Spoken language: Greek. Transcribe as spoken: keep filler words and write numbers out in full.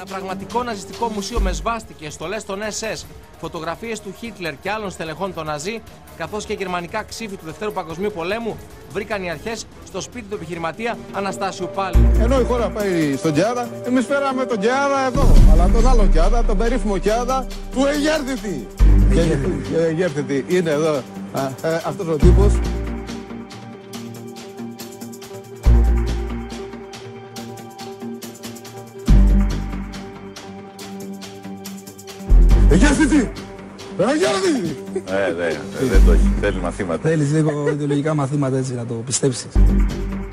Ένα πραγματικό ναζιστικό μουσείο με σβάστηκε, στολές των ες ες, φωτογραφίες του Χίτλερ και άλλων στελεχών των Ναζί, καθώς και γερμανικά ξύφη του Δευτέρου Παγκοσμίου Πολέμου, βρήκαν οι αρχές στο σπίτι του επιχειρηματία Αναστάσιου Πάλι. Ενώ η χώρα πάει στον Κιάδα, εμείς φέραμε τον Κιάδα εδώ. Αλλά τον άλλο Κιάδα, τον περίφημο Κιάδα του Αιγέρθητη. Και Αιγέρθητη είναι εδώ α, ε, αυτός ο τύπος. Αιγέρθητη! Αιγέρθητη! Ε, δεν το έχει. Θέλει μαθήματα. Θέλεις λίγο ιδεολογικά μαθήματα έτσι να το πιστέψεις.